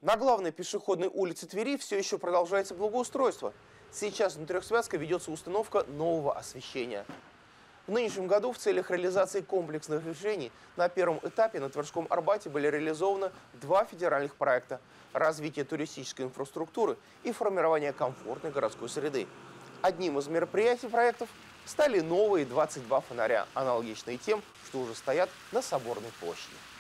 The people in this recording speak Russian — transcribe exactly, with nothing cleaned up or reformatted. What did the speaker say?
На главной пешеходной улице Твери все еще продолжается благоустройство. Сейчас на Трехсвязка ведется установка нового освещения. В нынешнем году в целях реализации комплексных решений на первом этапе на Тверском Арбате были реализованы два федеральных проекта – развитие туристической инфраструктуры и формирование комфортной городской среды. Одним из мероприятий проектов стали новые двадцать два фонаря, аналогичные тем, что уже стоят на Соборной площади.